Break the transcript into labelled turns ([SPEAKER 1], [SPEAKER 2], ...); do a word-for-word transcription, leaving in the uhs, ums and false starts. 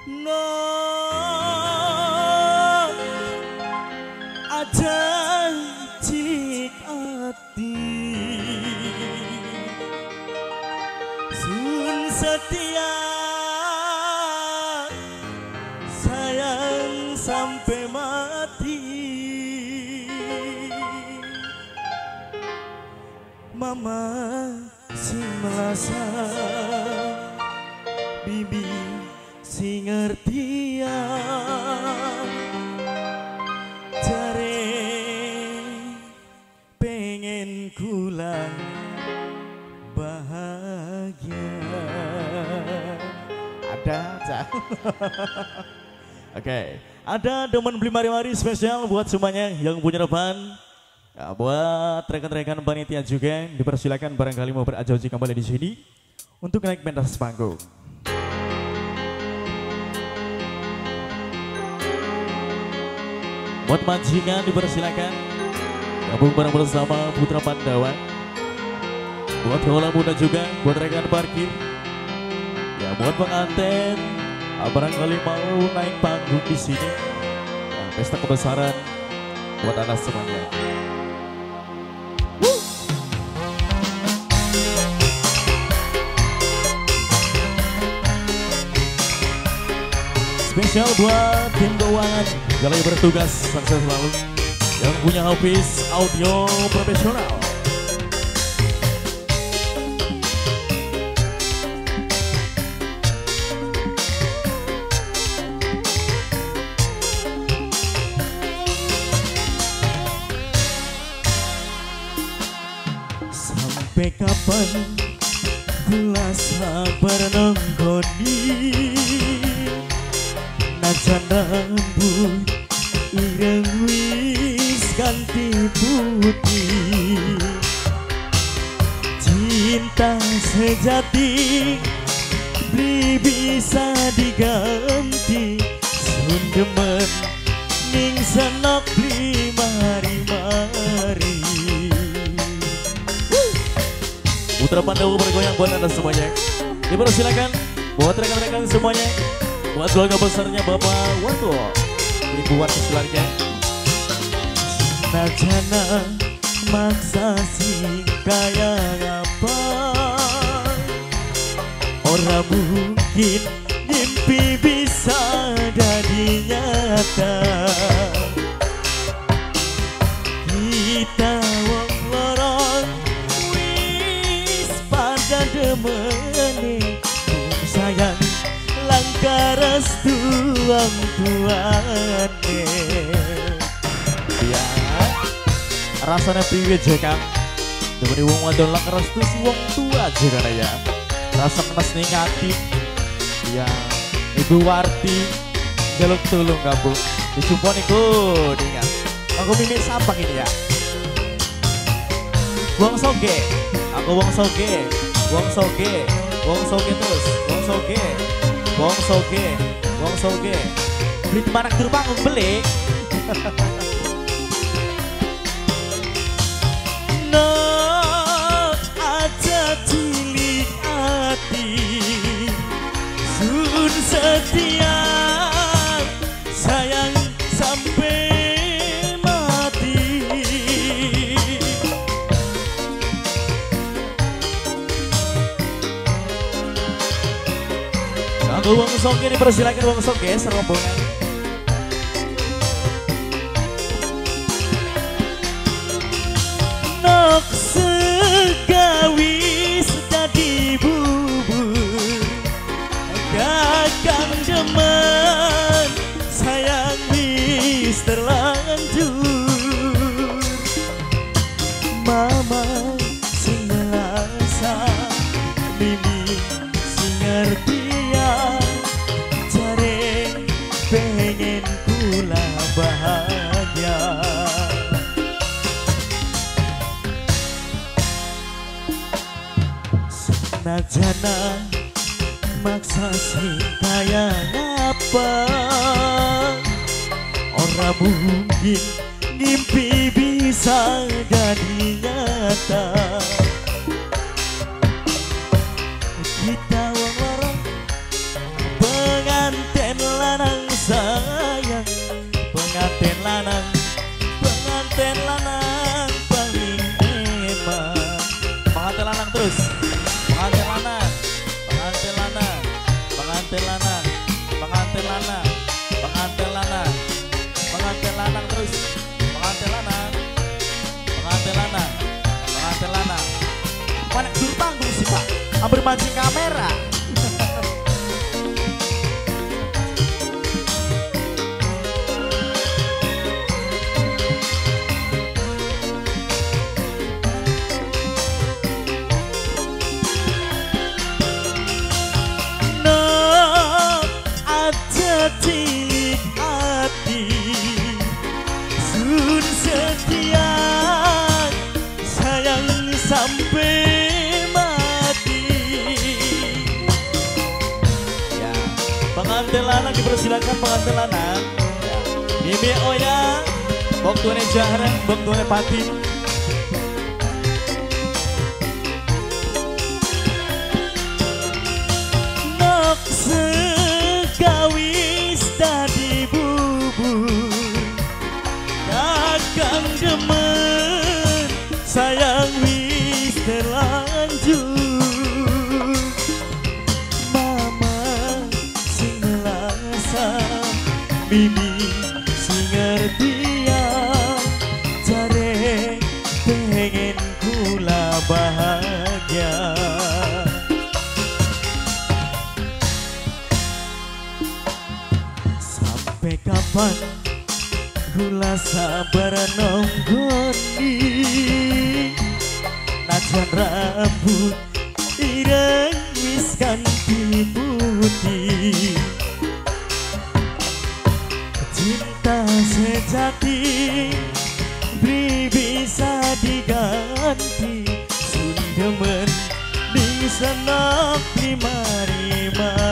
[SPEAKER 1] No ada cilik hati sun setia sayang sampai mati. Mama si melasa bibi si ngertian jare pengen kulang bahagia. Ada cah. Oke, ada demen beli mari-mari spesial buat semuanya yang punya depan. Ya, buat rekan-rekan panitia juga dipersilakan barangkali mau berajoji kembali di sini untuk naik pentas panggung. Buat majikan dipersilakan gabung bareng bersama Putra Pandawa. Buat kaula muda juga, buat rekan parkir. Ya, buat pengantin barangkali mau naik panggung di sini. Ya, pesta kebesaran buat anak semuanya. Spesial buat tim keuangan Galai bertugas sukses selalu yang punya office audio profesional. Sampai kapan kula sabar nenggoni najan rambut ireng wis ganti putih. Cinta sejati beli bisa diganti sun demen ning senok beli mari-mari. Putra Pandawa bergoyang buat anda semuanya. Dipersilakan buat rekan-rekan semuanya, buat keluarga besarnya Bapak Wanto, Ibu Wanto keluarga. Najana maksa sing kaya apa, orang mungkin mimpi bisa jadi nyata. Kita wong lorong wis pada demene sayang langkah restu wong tuane. Ya, rasanya priwe je Kang. Demi wong wadon langkah restu si wong tua je kan ya. Rasa kenes ning ati. Ya, Ibu Warti jaluk tulung kabung. Disumpon iku dengan. Aku mimik sampah ini ya. Wong soge, aku wong soge, wong soge, wong soge terus, wong soge. Wong soge, wong soge. Beli di mana juru panggung beli. No aja cilik hati sun setia sayang sampai mati. Aku wong soge dipersilakan wong soge serombongan. Nok segawis dadi bubur gagang demen sayang wis terlanjur. Mama sing ngerasa mimi sing ngerti pengen pula bahagia. Senajana maksa sing kaya ngapa, orang mungkin mimpi bisa jadi nyata. Kita wong lorong pengantin pengantin lanang dipersilakan pengantin lanang. Ini Oya, waktunya Jahra, waktunya Pati. Nok segawis tadi bubur, kakang demen sayang wis terlanjur. Bibi si ngerti ya, jare pengen kula bahagia. Sampai kapan kula sabar nonggoni, najan rambut ireng wis ganti putih. Cinta sejati beri bisa diganti, sundemen di senap lima-lima.